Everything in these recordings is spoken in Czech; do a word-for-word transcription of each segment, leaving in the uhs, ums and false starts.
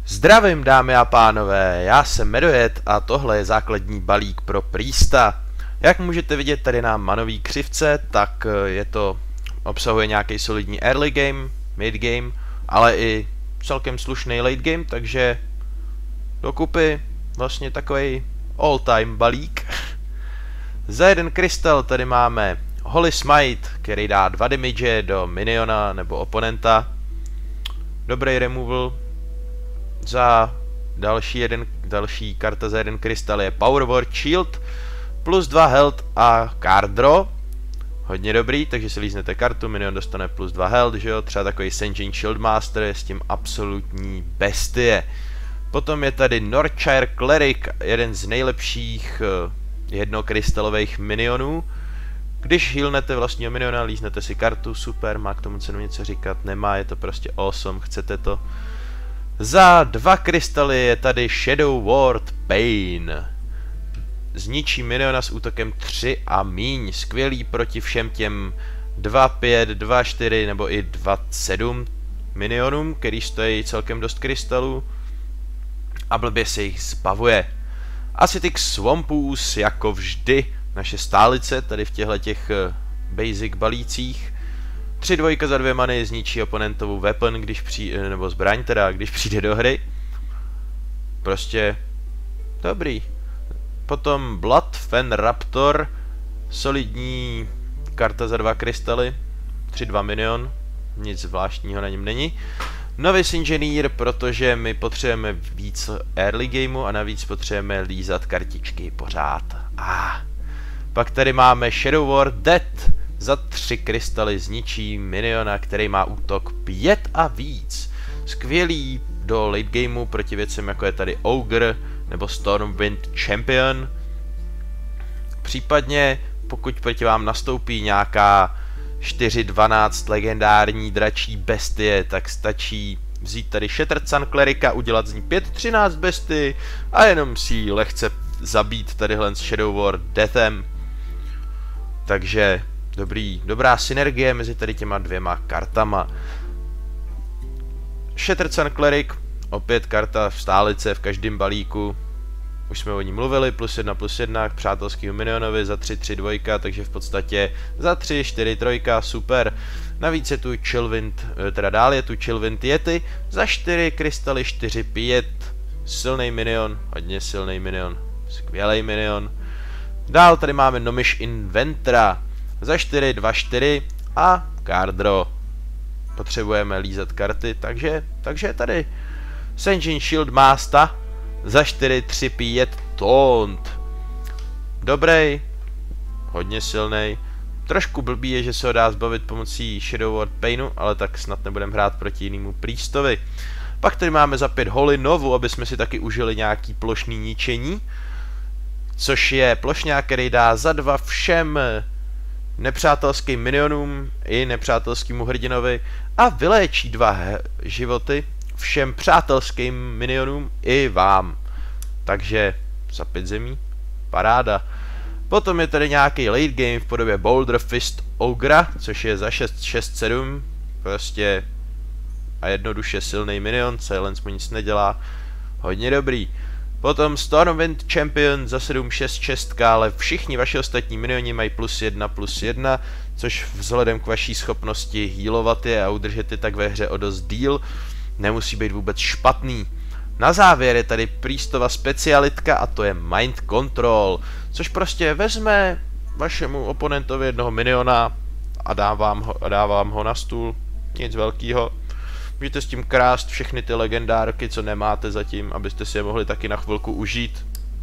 Zdravím, dámy a pánové, já jsem Medojet a tohle je základní balík pro Priesta. Jak můžete vidět tady na manový křivce, tak je to, obsahuje nějaký solidní early game, mid game, ale i celkem slušný late game, takže dokupy vlastně takový all time balík. Za jeden krystal tady máme Holy Smite, který dá dva damage do miniona nebo oponenta. Dobrý removal. Za další, jeden, další karta za jeden krystal je Power Word Shield, plus dva health a card draw. Hodně dobrý, takže si líznete kartu, minion dostane plus dva health, že jo, třeba takový Senjin Shieldmaster je s tím absolutní bestie. Potom je tady Northshire Cleric, jeden z nejlepších uh, jednokrystalových minionů. Když healnete vlastního miniona, líznete si kartu, super, má k tomu cenu něco říkat, nemá, je to prostě awesome, chcete to. Za dva krystaly je tady Shadow Word Pain. Zničí miniona s útokem tři a míň. Skvělý proti všem těm dva pět, dva čtyři nebo i dva sedm minionům, který stojí celkem dost krystalů. A blbě se jich zbavuje. Acidic Swampus, jako vždy, naše stálice tady v těchto těch basic balících. Tři dvojka za dvě many zničí oponentovou weapon, když přijde, nebo zbraň teda, když přijde do hry. Prostě dobrý. Potom Blood Fen Raptor, solidní karta za dva krystaly, tři dva minion, nic zvláštního na něm není. Novice Engineer, protože my potřebujeme víc early gameu a navíc potřebujeme lízat kartičky pořád. Ah. Pak tady máme Shadow Word Dead. Za tři krystaly zničí miniona, který má útok pět a víc. Skvělý do late gameu proti věcem jako je tady Ogre nebo Stormwind Champion. Případně pokud proti vám nastoupí nějaká čtyři dvanáct legendární dračí bestie, tak stačí vzít tady Shattered Sun Clerica, udělat z ní pět třináct besty a jenom si ji lehce zabít tadyhle s Shadow Word Deathem. Takže Dobrý, dobrá synergie mezi tady těma dvěma kartama. Shattered Sun Cleric, opět karta v stálice v každém balíku. Už jsme o ní mluvili, plus jedna plus jedna k přátelskýmu minionovi, za tři tři dvojka, takže v podstatě za tři čtyři trojka, super. Navíc je tu Chillwind, teda dál je tu Chillwind Yeti, za čtyři krystaly čtyři pět. Silný minion, hodně silný minion, skvělý minion. Dál tady máme Nomish Inventra. Za čtyři dva čtyři a card draw. Potřebujeme lízat karty, takže, takže tady Senjin Shieldmaster za čtyři tři pět Taunt. Dobrý, hodně silný. Trošku blbý je, že se ho dá zbavit pomocí Shadow Word Painu, ale tak snad nebudeme hrát proti jinému Priestovi. Pak tady máme za pět Holy Novu, aby jsme si taky užili nějaký plošný ničení. Což je plošňák, který dá za dva všem nepřátelským minionům i nepřátelskému hrdinovi a vyléčí dva životy všem přátelským minionům i vám. Takže za pět zemí, paráda. Potom je tady nějaký late game v podobě Boulder Fist Ogre, což je za šest šest sedm, prostě a jednoduše silný minion, silence mu nic nedělá, hodně dobrý. Potom Stormwind Champion za sedm šest šest, ale všichni vaši ostatní minioni mají plus jedna plus jedna, což vzhledem k vaší schopnosti healovat je a udržet je tak ve hře o dost díl, nemusí být vůbec špatný. Na závěr je tady Priestova specialitka a to je Mind Control, což prostě vezme vašemu oponentovi jednoho miniona a dá vám ho, a dá vám ho na stůl, nic velkýho. Můžete s tím krást všechny ty legendárky, co nemáte zatím, abyste si je mohli taky na chvilku užít.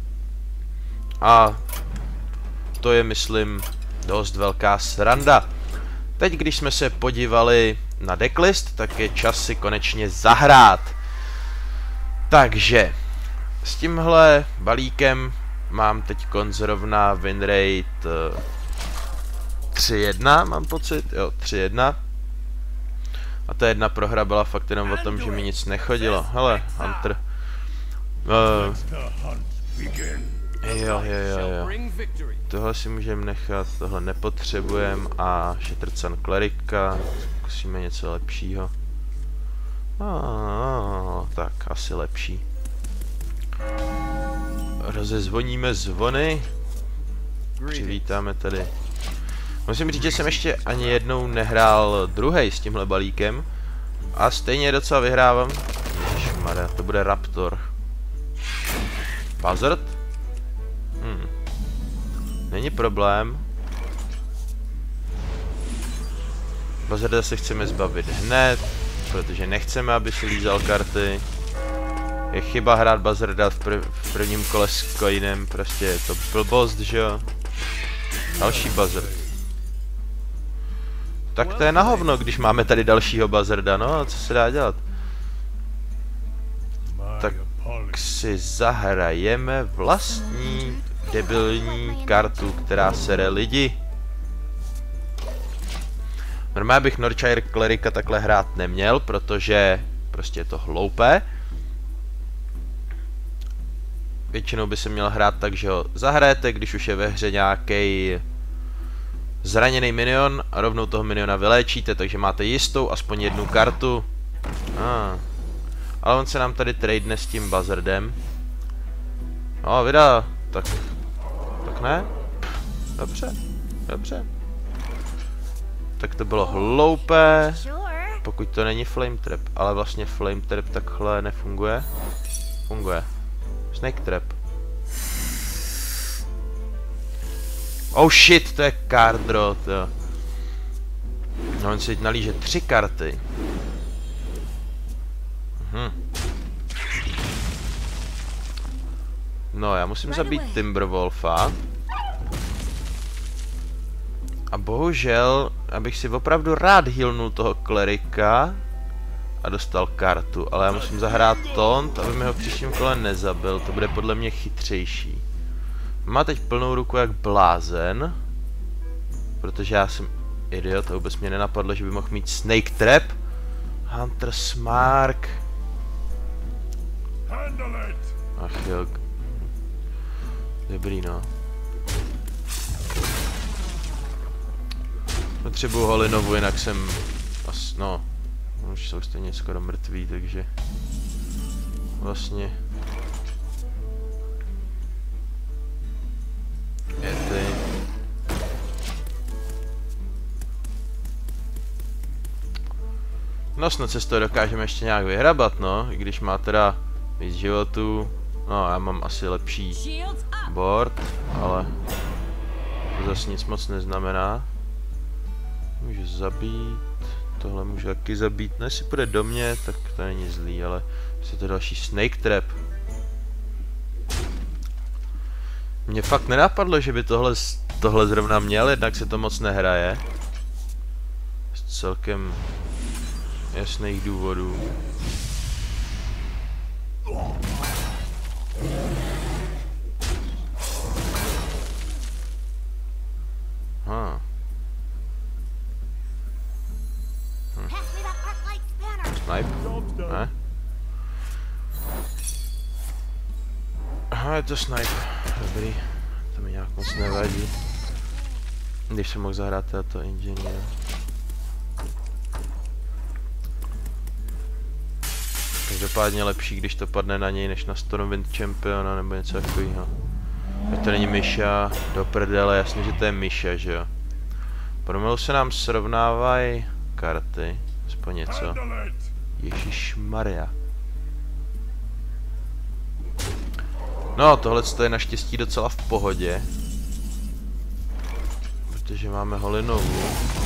A to je, myslím, dost velká sranda. Teď, když jsme se podívali na decklist, tak je čas si konečně zahrát. Takže s tímhle balíkem mám teď zrovna winrate uh, tři jedna, mám pocit, jo, tři jedna. A ta jedna prohra byla fakt jenom o tom, že mi nic nechodilo. Hele, Hunter. Uh, jo, jo, jo, jo. Tohle si můžeme nechat, tohle nepotřebujeme a Shattered Sun Clerica. Zkusíme něco lepšího. Ah, tak, asi lepší. Rozezvoníme zvony. Přivítáme tady. Musím říct, že jsem ještě ani jednou nehrál druhej s tímhle balíkem. A stejně docela vyhrávám. Ježišmarja, to bude Raptor. Buzzard? Hmm. Není problém. Buzzarda se chceme zbavit hned, protože nechceme, aby si lízal karty. Je chyba hrát Buzzarda v, prv, v prvním kole s coinem, prostě je to blbost, že jo? Další Buzzard. Tak to je na hovno, když máme tady dalšího Buzzarda, no, co se dá dělat? Tak si zahrajeme vlastní debilní kartu, která sere lidi. Normálně bych Northshire Clerica takhle hrát neměl, protože prostě je to hloupé. Většinou by se měl hrát tak, že ho zahrajete, když už je ve hře nějaký zraněný minion a rovnou toho miniona vyléčíte, takže máte jistou aspoň jednu kartu. Ah. Ale on se nám tady tradene s tím Buzzardem. No, vydá, tak, tak ne? Dobře, dobře. Tak to bylo hloupé, pokud to není Flame Trap, ale vlastně Flame Trap takhle nefunguje. Funguje. Snake Trap. Oh shit, to je card draw, to. No, on si nalíže tři karty. Mhm. No, já musím zabít Timberwolfa. A bohužel, abych si opravdu rád healnul toho klerika a dostal kartu, ale já musím zahrát taunt, aby mi ho v příštím kole nezabil, to bude podle mě chytřejší. Má teď plnou ruku jak blázen, protože já jsem idiot a vůbec mě nenapadlo, že by mohl mít Snake Trap. Hunter's Mark. Ach jo. Dobrý, no. Potřebuju Holinovu, jinak jsem... As, no, už jsou stejně skoro mrtví, takže... Vlastně... Je ty... No snad se z toho dokážeme ještě nějak vyhrabat, no, i když má teda víc životů. No, já mám asi lepší board, ale to zase nic moc neznamená. Můžu zabít, tohle můžu taky zabít, no jestli půjde do mě, tak to není zlý, ale je to další Snake Trap. Mně fakt nenapadlo, že by tohle, tohle zrovna měl, jednak se to moc nehraje. Z celkem jasných důvodů. Ha. Hm. Snipe? Ne? Aha, je to snipe. Dobrý. To mi nějak moc nevadí. Když jsem mohl zahrát tato inženýra. Každopádně lepší, když to padne na něj, než na Stormwind Championa nebo něco takového. To není Misha, do prdele, jasně, že to je Misha, že jo. Pomalu se nám srovnávají karty, aspoň něco. Ježišmarja. No, tohle je naštěstí docela v pohodě. Protože máme Holinovu.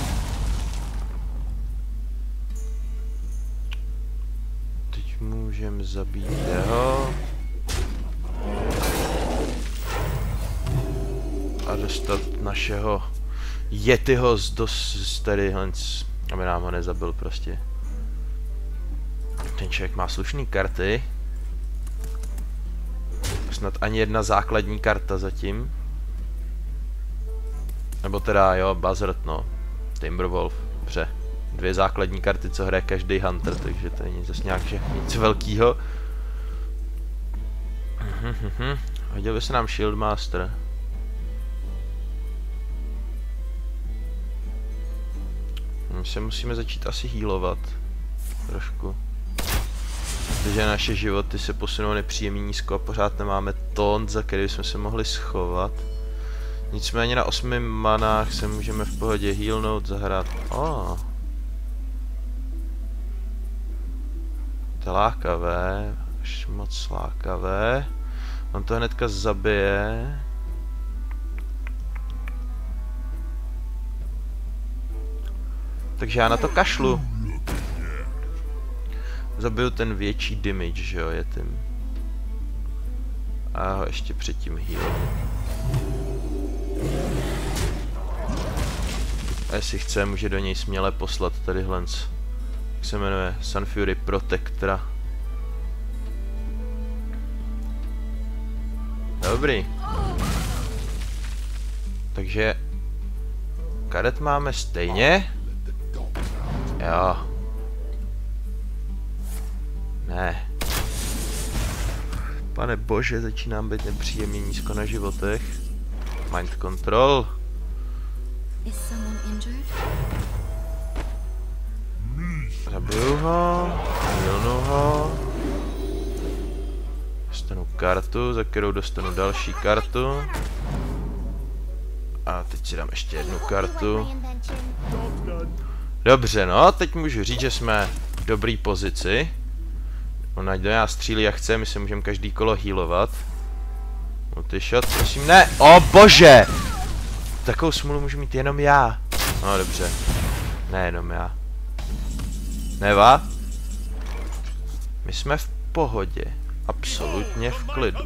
Teď můžeme zabít jeho. A dostat našeho Yetiho z dos z tady Hans, aby nám ho nezabil prostě. Ten člověk má slušný karty. Snad ani jedna základní karta zatím. Nebo teda jo, Buzzard, no. Timberwolf, dobře. Dvě základní karty, co hraje každý Hunter, takže to není zase nějak že nic velkýho. Hodil by se nám Shieldmaster. My se musíme začít asi healovat. Trošku. protože naše životy se posunou nepříjemně nízko a pořád nemáme taunt, za který jsme se mohli schovat. Nicméně na osmi manách se můžeme v pohodě healnout, zahrát. Oh. To je lákavé, až moc lákavé. On to hnedka zabije. Takže já na to kašlu. Zabiju ten větší damage, že jo, je tím. A ho ještě předtím heal. A jestli chce, může do něj směle poslat tadyhle. Jak se jmenuje? Sunfury Protectora. Dobrý. Takže karet máme stejně. Jo. Ne. Pane bože, začínám být nepříjemně nízko na životech. Mind control. Zabiju ho, milnu ho. Dostanu kartu, za kterou dostanu další kartu. A teď si dám ještě jednu kartu. Dobře, no, teď můžu říct, že jsme v dobré pozici. On ať do nás střílí jak chce, my se můžeme každý kolo healovat. Multishot, prosím, ne! O bože! Takovou smůlu můžu mít jenom já. No dobře. Ne jenom já. Neva? My jsme v pohodě. Absolutně v klidu.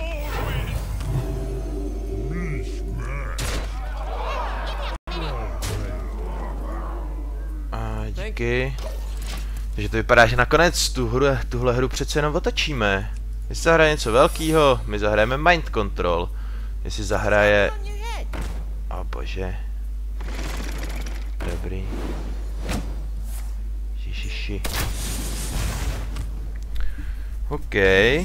A díky. Takže to vypadá, že nakonec tu hru, tuhle hru přece jenom otočíme. Jestli zahraje něco velkýho, my zahrajeme Mind Control. Jestli zahraje... O bože. Dobrý. Ježiši. OK.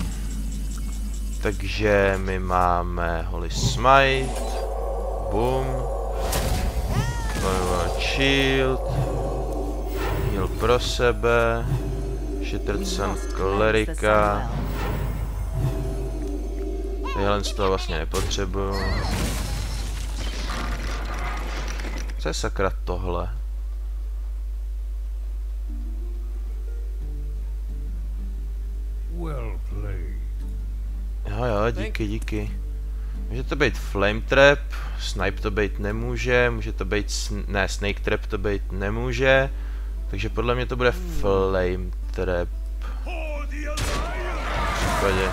Takže my máme Holy Smite. Boom. Shield. Heal pro sebe. Shattered Sun Clerica. Tyhle z toho vlastně nepotřebuju. Co je sakra tohle? Jo jo, díky, díky. Může to být Flame Trap, Snipe to být nemůže, může to být, ne, Snake Trap to být nemůže. Takže podle mě to bude Flame Trap. V případě.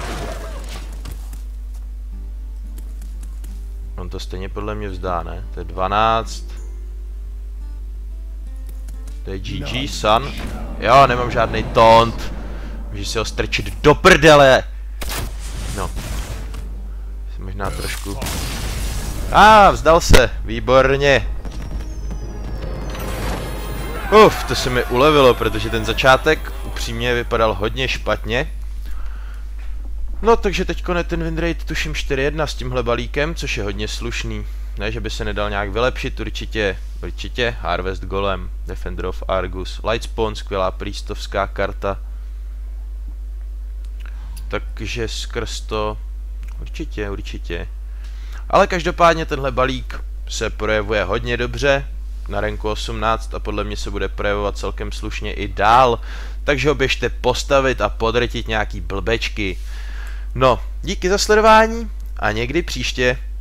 On to stejně podle mě vzdá, ne? To je dvanáct. To je G G, Sun. Jo, nemám žádný taunt. Můžeš si ho strčit do prdele. No. Jsem možná trošku... A, ah, vzdal se. Výborně. Uf, to se mi ulevilo, protože ten začátek upřímně vypadal hodně špatně. No, takže teďko je ten win rate tuším čtyři jedna s tímhle balíkem, což je hodně slušný. Ne, že by se nedal nějak vylepšit, určitě, určitě. Harvest Golem, Defender of Argus, Lightspawn, skvělá priestovská karta. Takže skrz to, určitě, určitě. Ale každopádně tenhle balík se projevuje hodně dobře na ranku osmnáct a podle mě se bude projevovat celkem slušně i dál. Takže ho běžte postavit a podrtit nějaký blbečky. No, díky za sledování a někdy příště.